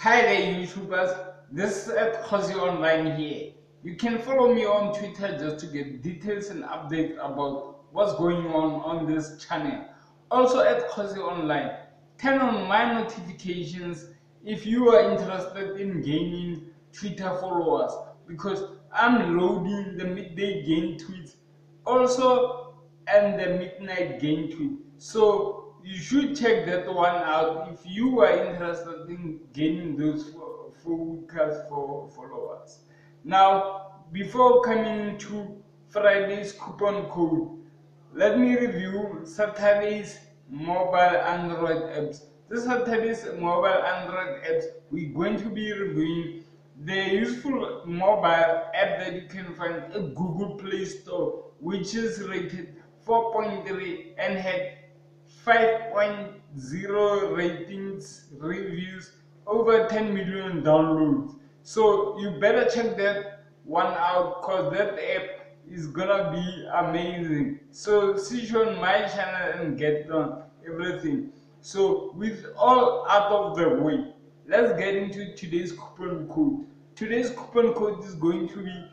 Hi there YouTubers, this is at Khosi Online here. You can follow me on Twitter just to get details and updates about what's going on this channel. Also at Khosi Online, turn on my notifications if you are interested in gaining Twitter followers because I'm loading the midday gain tweets also and the midnight gain tweet. So you should check that one out if you are interested in gaining those forecast for followers. Now, before coming to Friday's coupon code, let me review Saturday's mobile Android apps. This Saturday's mobile Android apps, we're going to be reviewing the useful mobile app that you can find at Google Play Store, which is rated 4.3 and had 5.0 ratings, reviews, over 10 million downloads. So you better check that one out because that app is gonna be amazing. So switch on my channel and get on everything. So with all out of the way, let's get into today's coupon code. Today's coupon code is going to be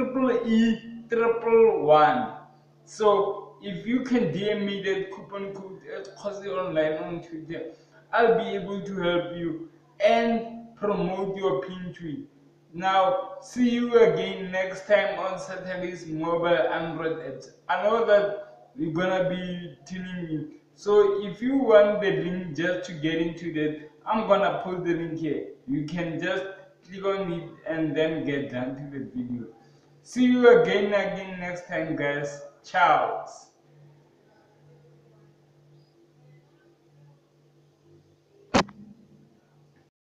EE111. So if you can DM me that coupon code at Khosi Online on Twitter, I'll be able to help you and promote your pin tweet. Now, see you again next time on Saturday's mobile Android apps. I know that we're gonna be tuning in. So if you want the link just to get into that, I'm gonna put the link here. You can just click on it and then get down to the video. See you again next time, guys. Ciao.